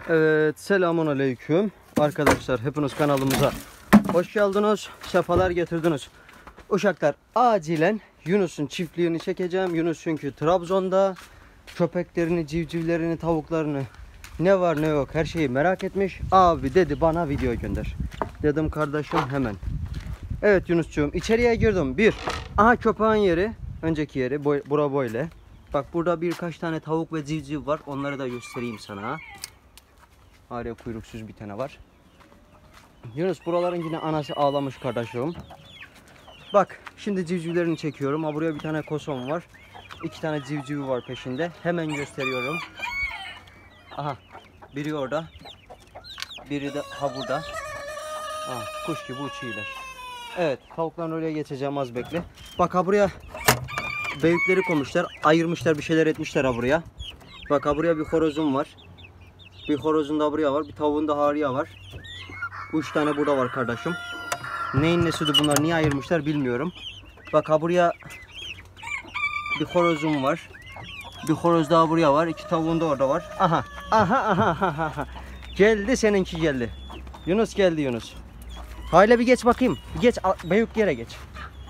Evet, selamun aleyküm arkadaşlar, hepiniz kanalımıza hoş geldiniz, sefalar getirdiniz. Uşaklar, acilen Yunus'un çiftliğini çekeceğim. Yunus çünkü Trabzon'da köpeklerini, civcivlerini, tavuklarını, ne var ne yok her şeyi merak etmiş. Abi dedi bana video gönder. Dedim kardeşim hemen. Evet Yunus'cuğum, içeriye girdim. Aha köpeğin yeri, önceki yeri bura böyle. Bak burada birkaç tane tavuk ve civciv var, onları da göstereyim sana. Hala kuyruksuz bir tane var. Yunus, buraların yine anası ağlamış kardeşim. Bak şimdi civcivlerini çekiyorum. Ha, buraya bir tane koson var. 2 tane civcivi var peşinde. Hemen gösteriyorum. Aha, biri orada. Biri de ha burada. Ha, kuş gibi uçuyorlar. Evet, tavukların oraya geçeceğim, az bekle. Bak ha, buraya büyükleri koymuşlar. Ayırmışlar, bir şeyler etmişler ha buraya. Bak ha, buraya bir horozum var. Bir horozun da buraya var. Bir tavuğun da harıya var. 3 tane burada var kardeşim. Neyin nesiydi bunlar, niye ayırmışlar bilmiyorum. Bak ha, buraya bir horozum var. Bir horoz daha buraya var. 2 tavuğun da orada var. Aha. Aha. Geldi seninki, geldi. Yunus geldi Yunus. Hayla bir geç bakayım. Bir geç, büyük yere geç.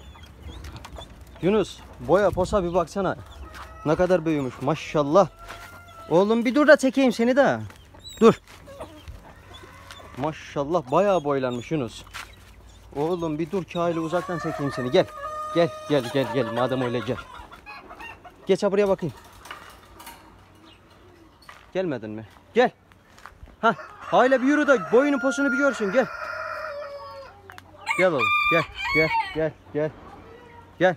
Yunus, boya posa bir baksana. Ne kadar büyümüş maşallah. Oğlum bir dur da çekeyim seni de. Dur. Maşallah bayağı boylanmış Yunus. Oğlum bir dur ki aile uzaktan çekeyim seni. Gel. Gel. Madem öyle gel. Geç ha, buraya bakayım. Gelmedin mi? Gel. Ha, aile bir yürü de boyunun posunu bir görsün. Gel. Gel oğlum. Gel.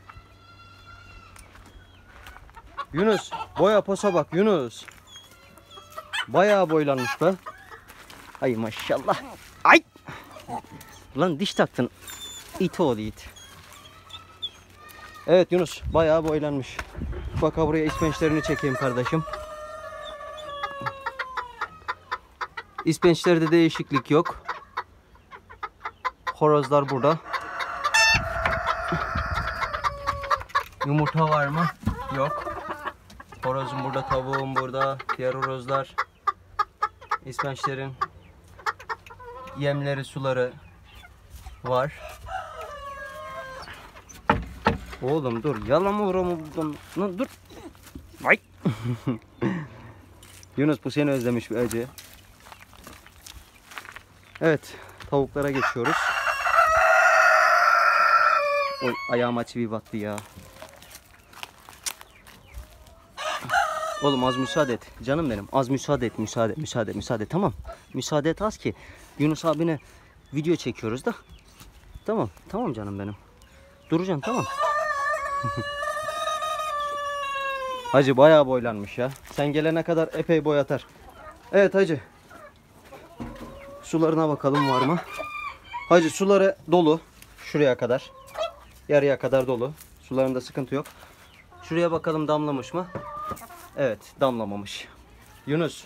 Yunus, boya posa bak Yunus. Bayağı boylanmış be. Ay maşallah. Ay. Lan diş taktın. İt oğlu it. Evet Yunus, bayağı boylanmış. Bak ha, buraya ispençlerini çekeyim kardeşim. İspençlerde değişiklik yok. Horozlar burada. Yumurta var mı? Yok. Horozum burada, tavuğum burada, diğer horozlar. İspençlerin yemleri, suları var. Oğlum dur, yalama vuramı buradan. Dur. Vay. Yunus, bu seni özlemiş bir acı. Evet, tavuklara geçiyoruz. Oy, ayağıma çivi battı ya. Oğlum az müsaade et. Canım benim, az müsaade et. Müsaade. Tamam. Müsaade et az ki. Yunus abine video çekiyoruz da. Tamam canım benim. Duracaksın, tamam. Hacı bayağı boylanmış ya. Sen gelene kadar epey boy atar. Evet hacı. Sularına bakalım var mı? Hacı suları dolu. Şuraya kadar. Yarıya kadar dolu. Sularında sıkıntı yok. Şuraya bakalım, damlamış mı? Evet, damlamamış. Yunus.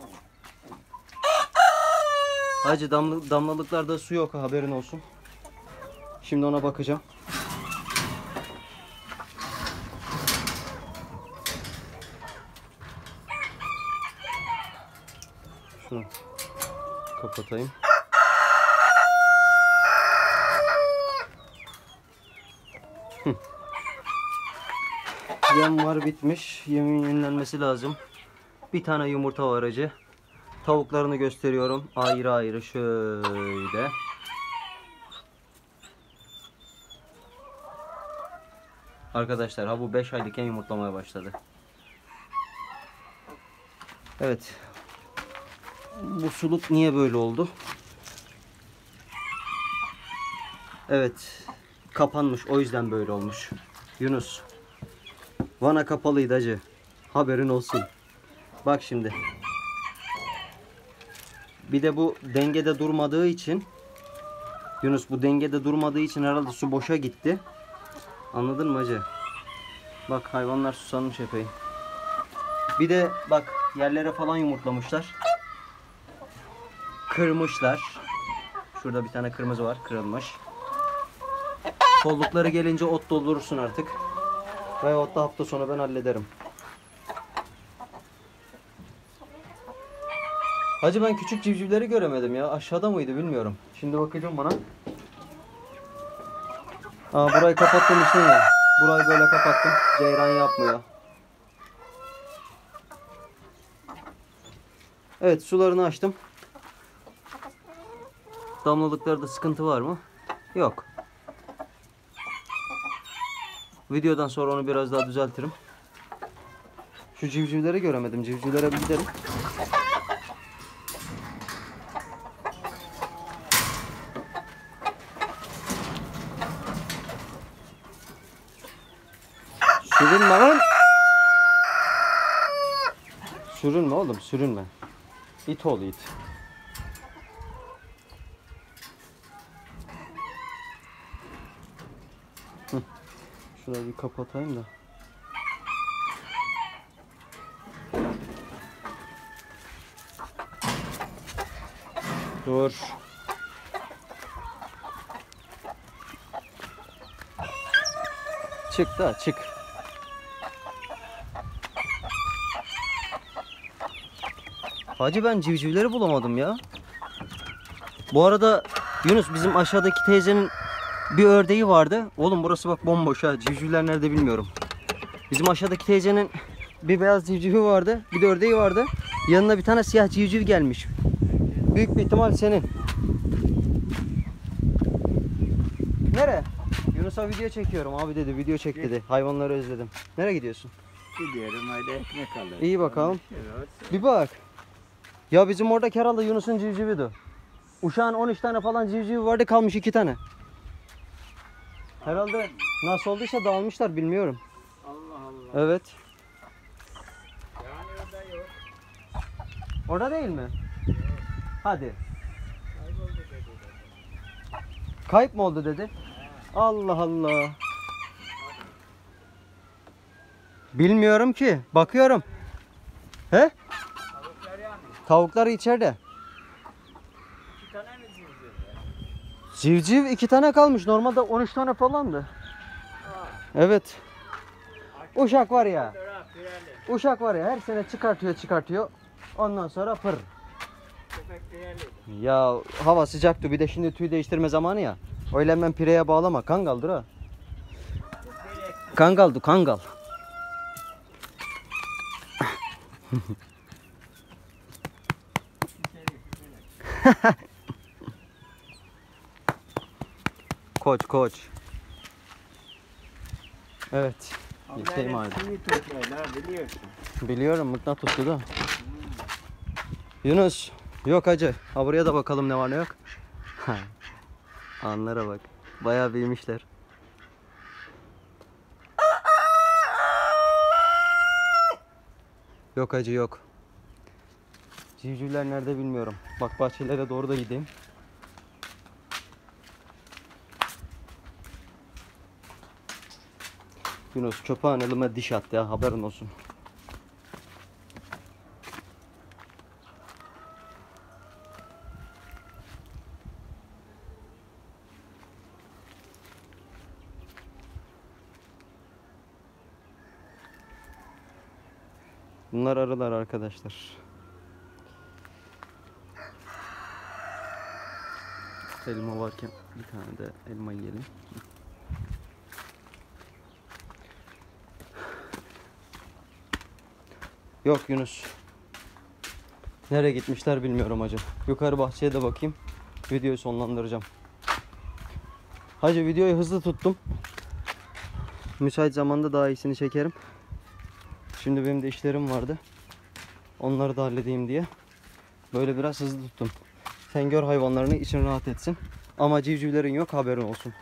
Hacı damlalıklarda su yok, haberin olsun. Şimdi ona bakacağım. Şunu kapatayım. Yem var, bitmiş. Yemin yenilenmesi lazım. Bir tane yumurta var hacı. Tavuklarını gösteriyorum. Ayrı şöyle. Arkadaşlar ha, bu 5 aylıkken yumurtlamaya başladı. Evet. Bu suluk niye böyle oldu? Evet. Kapanmış, o yüzden böyle olmuş. Yunus. Vana kapalıydı hacı. Haberin olsun. Bak şimdi. Bir de bu dengede durmadığı için, Yunus, bu dengede durmadığı için herhalde su boşa gitti. Anladın mı hacı? Bak hayvanlar susamış epey. Bir de bak yerlere falan yumurtlamışlar. Kırmışlar. Şurada bir tane kırmızı var, kırılmış. Kollukları gelince ot doldurursun artık. Veyahut da hafta sonu ben hallederim. Hacı ben küçük civcivleri göremedim ya. Aşağıda mıydı bilmiyorum. Şimdi bakacağım bana. Aa, burayı kapattım işte ya. Burayı böyle kapattım. Ceyran yapmıyor. Evet, sularını açtım. Damlalıklarda sıkıntı var mı? Yok. Videodan sonra onu biraz daha düzeltirim. Şu civcivleri göremedim. Civcivlere bir gidelim. Sürünme lan. Sürünme oğlum, sürünme. İt ol it. Şurayı bir kapatayım da. Dur. Çık da çık. Hacı ben civcivleri bulamadım ya. Bu arada Yunus, bizim aşağıdaki teyzenin bir ördeği vardı. Oğlum burası bak bomboş ha. Civcivler nerede bilmiyorum. Bizim aşağıdaki teyzenin bir beyaz civcivi vardı. Bir de ördeği vardı. Yanına bir tane siyah civciv gelmiş. Büyük bir ihtimal senin. Nereye? Yunus'a video çekiyorum abi dedi. Video çek dedi. Hayvanları özledim. Nereye gidiyorsun? Gidiyorum öyle ekmek alıyorum. İyi bakalım. Evet. Bir bak. Ya bizim orada herhalde Yunus'un civciviydi. Uşağın 13 tane falan civcivi vardı, kalmış 2 tane. Herhalde nasıl olduysa dağılmışlar, bilmiyorum. Allah Allah. Evet. Yani orada yok. Orada değil mi? Hadi. Kayboldu dedi. Kayıp mı oldu dedi? Allah Allah. Bilmiyorum ki. Bakıyorum. He? Tavuklar yani. Tavuklar içeride. 2 tane mi civciv? Civciv 2 tane kalmış. Normalde 13 tane falandı. Evet. Uşak var ya. Pireli. Uşak var ya, her sene çıkartıyor. Ondan sonra pır. Köpek pireli. Ya hava sıcaktı, bir de şimdi tüy değiştirme zamanı ya. Öyle hemen pireye bağlama. Kangaldır ha. Kangaldı, kangal. Koç. Evet. Yeteyim abi. Suyu tutuyorlar biliyorsun. Biliyorum, mıknatıslı da. Yunus. Yok hacı. Ha, buraya da bakalım ne var ne yok. Anlara bak. Bayağı büyümüşler. Yok hacı yok. Civcivler nerede bilmiyorum. Bak bahçelere doğru da gideyim. Yunus köpeğin elime diş attı ya, haberin olsun. Bunlar arılar arkadaşlar. Elma varken bir tane de elma yiyelim. Yok Yunus. Nereye gitmişler bilmiyorum hacı. Yukarı bahçeye de bakayım. Videoyu sonlandıracağım. Hacı videoyu hızlı tuttum. Müsait zamanda daha iyisini çekerim. Şimdi benim de işlerim vardı. Onları da halledeyim diye. Böyle biraz hızlı tuttum. Sen gör hayvanlarını, için rahat etsin. Ama civcivlerin yok, haberin olsun.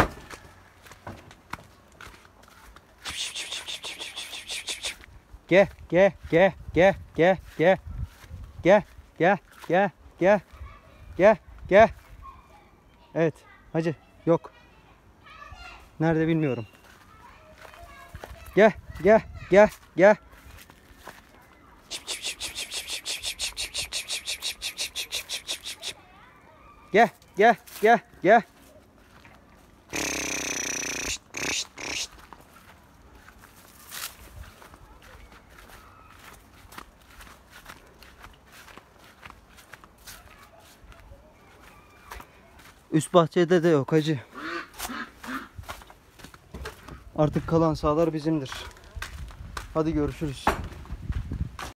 Gel. Evet, hacı yok. Nerede bilmiyorum. Gel. Gel. Üst bahçede de yok hacı. Artık kalan sahalar bizimdir. Hadi görüşürüz.